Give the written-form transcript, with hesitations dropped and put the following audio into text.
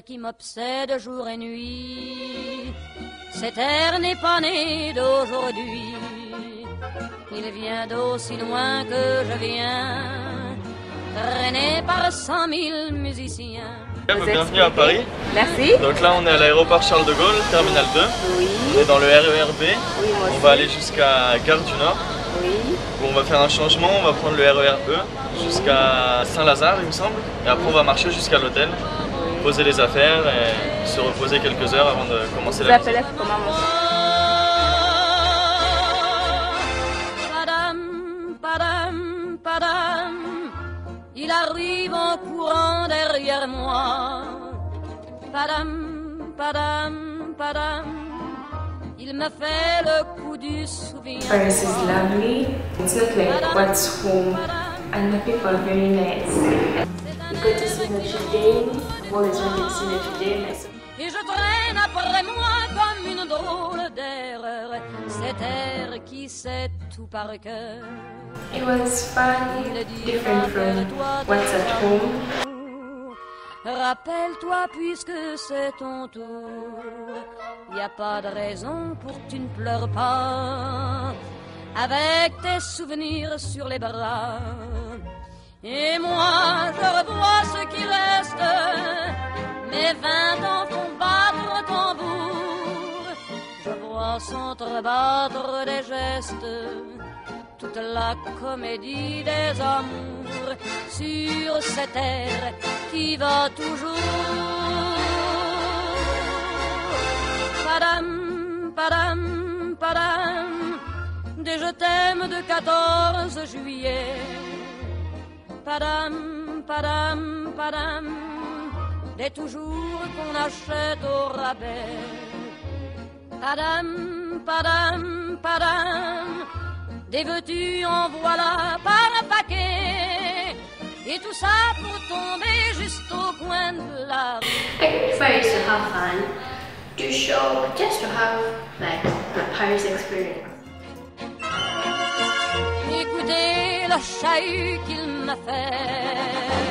qui m'obsède jour et nuit. Cet air n'est pas né d'aujourd'hui, il vient d'aussi loin que je viens, traîné par 100 000 musiciens. Bienvenue à Paris. Merci. Donc là on est à l'aéroport Charles de Gaulle, terminal 2. Oui. On est dans le RER B. Oui, moi on va aller jusqu'à Gare du Nord. Oui. Où on va faire un changement, on va prendre le RER E jusqu'à Saint-Lazare il me semble. Et après on va marcher jusqu'à l'hôtel, poser les affaires et se reposer quelques heures avant de commencer la visite. Vous appelez comment mon frère? Padam, padam, il arrive en courant derrière moi. Padam, padam, padam, il me fait le coup du souvenir. Paris is lovely. It's not like what's home, and the people are very nice. You go to see Notre-Dame. I've always wanted to see Notre-Dame. Et je traîne après moi comme une drôle d'erreur, cet air qui sait tout par cœur. It was fun, different from what's at home. Rappelle-toi puisque c'est ton tour, y a pas de raison pour que tu ne pleures pas, avec tes souvenirs sur les bras. Et moi je revois ce qui reste, mes 20 ans font battre tambour, je vois s'entrebattre des gestes, toute la comédie des amours sur cette terre qui va toujours. Padam, padam, padam, des je t'aime de 14 juillet. Padam, padam, padam, des toujours qu'on achète au rabais. Padam, padam, padam, des veux-tu en voilà par un paquet. Et tout ça pour tomber juste au coin de la rue. I prefer to have fun, to show, just to have like a Paris experience. Écoutez le chahut qu'il m'a fait.